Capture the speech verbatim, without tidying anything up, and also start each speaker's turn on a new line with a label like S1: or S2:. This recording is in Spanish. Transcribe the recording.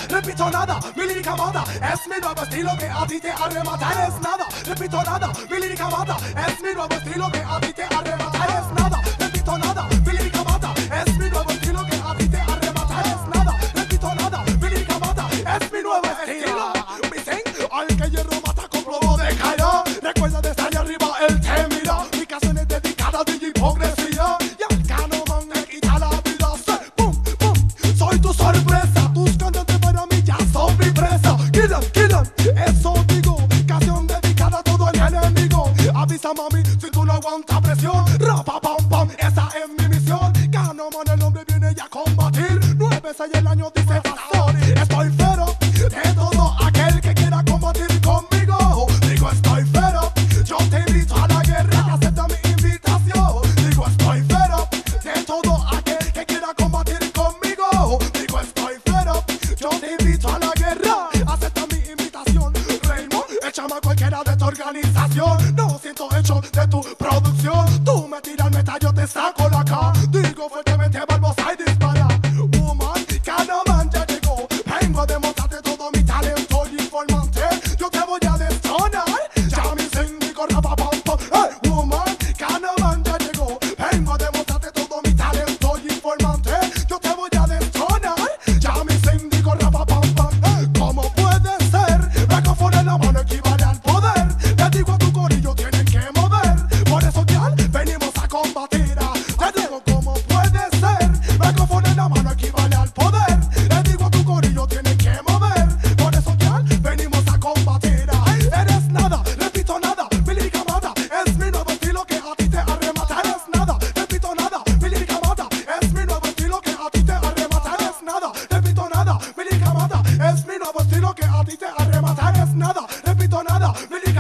S1: repito nada, mi lírica mata. Es mi nuevo estilo que a ti te arrebata. Eres nada, repito nada, mi lírica mata. Es mi nuevo estilo que a ti te arrebata. Eres nada, repito nada, mi lírica mata. Es mi nuevo estilo que a ti te arrebata. Eres nada, repito nada, mi lírica mata. Es mi nuevo estilo. Dicen, al que hierro mata con plomo de cara. Recuerda desde allá arriba él te mira. Mi canción es dedicada a tu hipocresía. Y al Canoman me quita la vida. Pum, pum, soy tu sorpresa. Tus cantantes para mí ya son mi presa. Kill em, kill em, eso digo. Canción dedicada a todo el enemigo. Avisa mami si tú no aguantas presión. Rapa pam pam, esa es mi misión. Canoman el hombre viene ya a combatir. Nueve, seis el año dice pastor. Estoy fero de todo aquel que quiera combatir conmigo. Digo estoy fero, yo te invito a la guerra y acepta mi invitación. Digo estoy fero de todo aquel que quiera combatir conmigo. Digo estoy fero, yo te invito a la guerra, acepta mi invitación. Raymond, échame cualquiera de tu organización. No siento hecho de tu producción. Tú me tiras el metal, yo te saco la cara. Digo fuertemente Barbosa y dispara. Woman, Canoman ya llegó. Vengo a demostrarte todo mi talento y informante. Yo te voy a destonar. Ya mi síndico rapa pam pam. Hey, woman, Canoman ya llegó. Vengo a demostrarte todo mi talento y informante. Yo te voy a destonar. Ya mi síndico rapa pam pam. Hey, ¿cómo puede ser? Micrófono en la mano equivale al poder. Le digo a tu corillo tienen que mover. Por eso ya venimos a combatir. Te digo cómo puede ser. Micrófono en la mano equivale al poder. Le digo a tu corillo tienen que mover. Por eso ya venimos a combatir. Eres nada, repito nada, mi lírica mata. Es mi nuevo estilo que a ti te arremata. Eres nada, repito nada, mi lírica mata. Es mi nuevo estilo que a ti te arremata. Eres nada, repito nada, mi lírica mata. Es mi nuevo estilo que a ti te arremata. Eres nada, repito nada, mi lírica